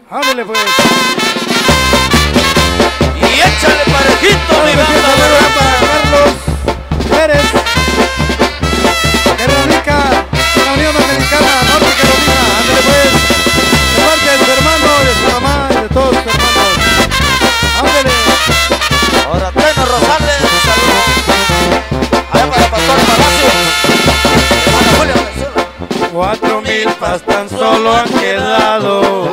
Ándale pues. Y échale parejito, mi banda, para Carlos Pérez, que radica en la Unión Americana, Norte Carolina. Ándale pues. De parte de su hermano, de su mamá y de todos sus hermanos. Ándale. Ahora Teno Rosales, un saludo. Allá para Pastor Palacio. Hermana Julia Venezuela. 4,000 pas tan solo han quedado.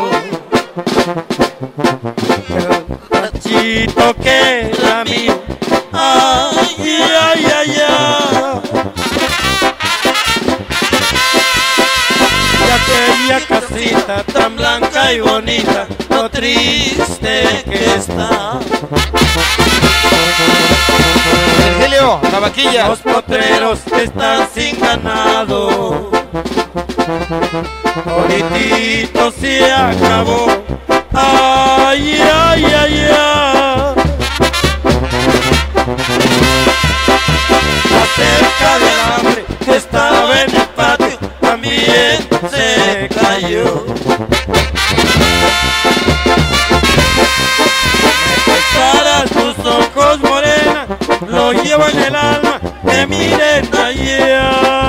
El chito que era mío. Ay, ay, ay, ay. Y aquella casita tan blanca y bonita, lo triste que está. Virgilio, la vaquilla. Los potreros están sin ganado. Ahorita se acabó. Ay, ay, ay, ay. Acerca del hambre que estaba en el patio, también se cayó. Para tus ojos morena, lo llevo en el alma, que miren allá.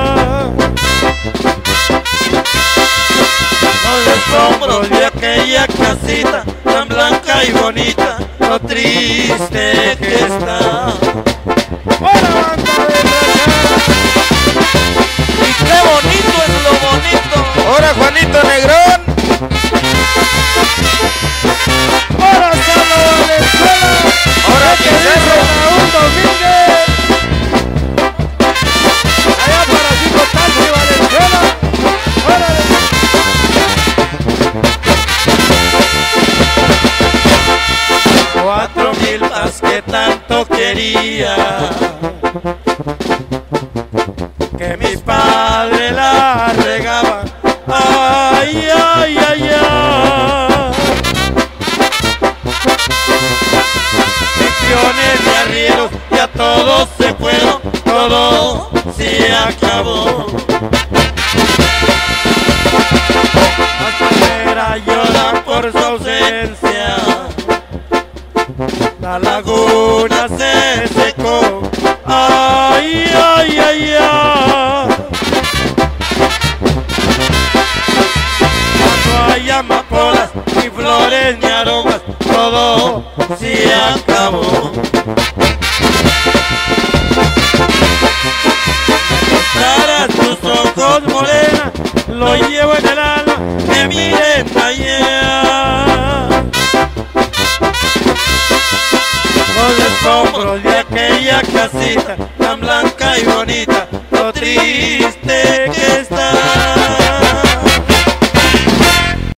Los escombros de aquella casita tan blanca y bonita, lo triste que está. ¡Buena banda de Y qué bonito es lo bonito. Ahora Juanito Negrón. ¡Ahora Salo Valenzuela! Ahora Pizarro. Raúl Domínguez. Allá para Chico Taxi Valenzuela. ¡Órale! 4,000 pas que tanto quería, que mi padre la regaba. Ay, ay, ay, ay. Millones de arrieros, ya todos se fueron, todo se acabó. Hasta era llorar por su ausencia, la laguna se secó. Ay, ay, ay, ay. Ya no hay amapolas, ni flores, ni aromas, todo se acabó. Para tus ojos morena, lo llevo en el alma, que miren allá. Los escombros de aquella casita tan blanca y bonita, lo triste